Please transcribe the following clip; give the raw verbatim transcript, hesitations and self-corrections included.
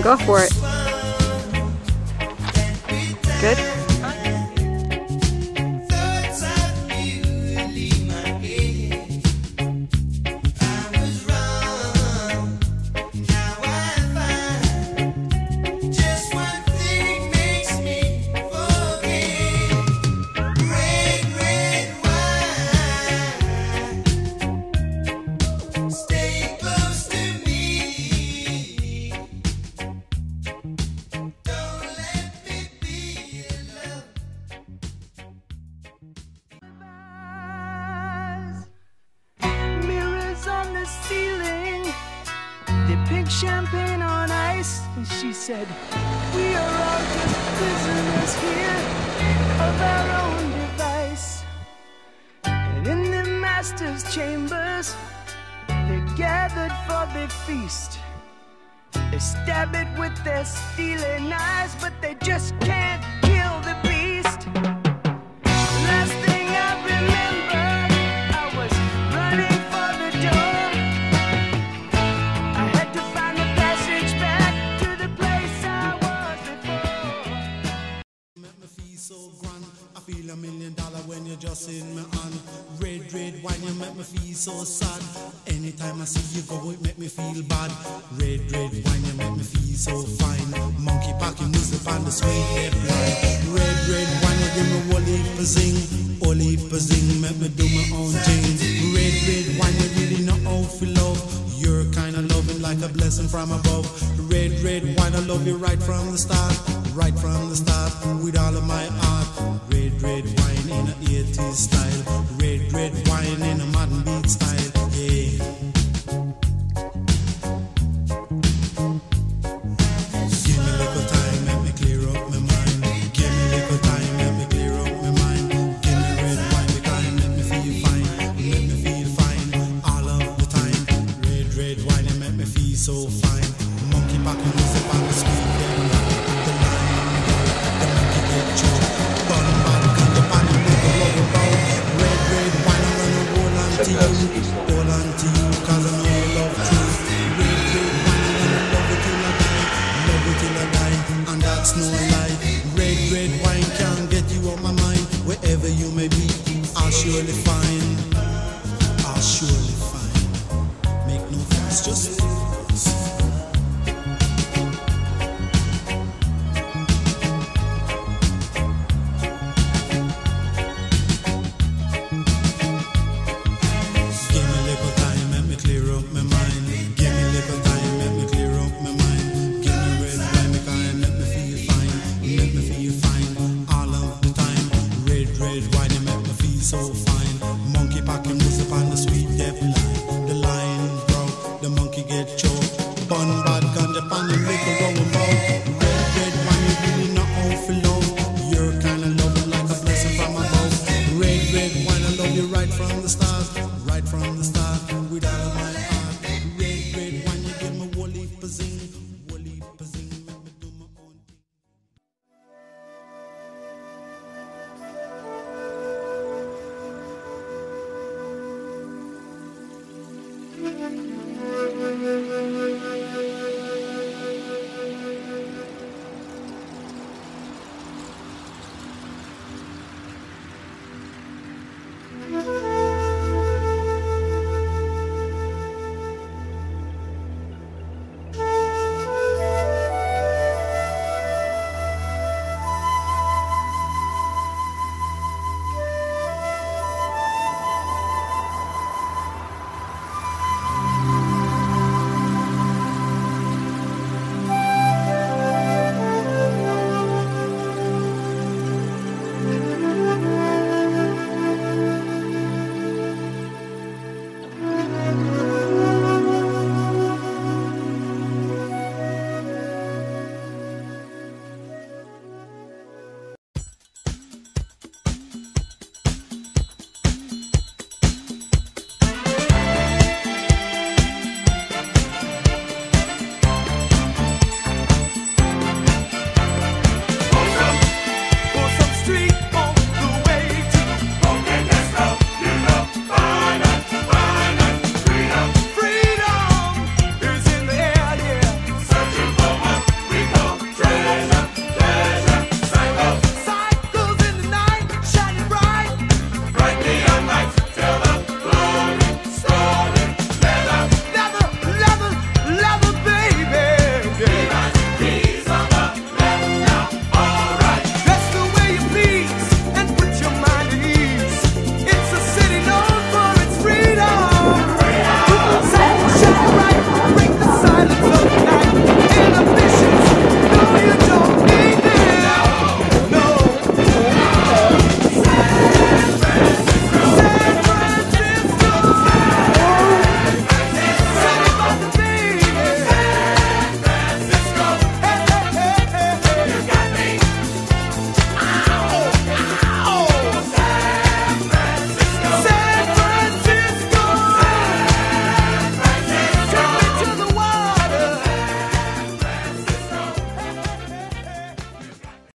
Go for it. Good. Champagne on ice, and she said, we are all just prisoners here of our own device. And in the master's chambers, they gathered for the feast. They stab it with their steely knives, but they just can't kill the beast. Last thing I remember, I was running for the door. Feel a million dollar when you're just in my hand. Red, red wine, you make me feel so sad. Anytime I see you go, it make me feel bad. Red, red wine, you make me feel so fine. Monkey packing music on the sweet red line. Red, red wine, you give me whole heap of zing. Whole heap of zing, make me do my own thing. Red, red wine, you really know how to love. You're kind of loving like a blessing from above. Red, red wine, I love you right from the start. Right from the start, with all of my heart. Red, red wine in a eighties style. Red, red wine in a modern beat style. Yeah. Give me a little time, let me clear up my mind. Give me a little time, let me clear up my mind. Give me red wine, because it make me feel fine. Make me feel fine all of the time. Red, red wine, it make me feel so fine. Monkey back and music on the street. Hold on to you, cause I know you love truth. Red, red wine, I love it till I die. Love it till I die, and that's no lie. Red, red wine can't get you on my mind. Wherever you may be, I'll surely find. I'll surely find. Make no fuss, just so fine. Monkey packing music on the sweet deaf line. The line broke, the monkey get choked. Bun bad ganja pan and make a rolling ball. Red, red wine, you really not all for love. You're kinda loving like a blessing from above. Red, red wine, I love you right from the start. Right from the start, with all of my heart. Red, red wine, you give me whole heap of zing. Whole heap of zing, make me do my own thing. Thank you.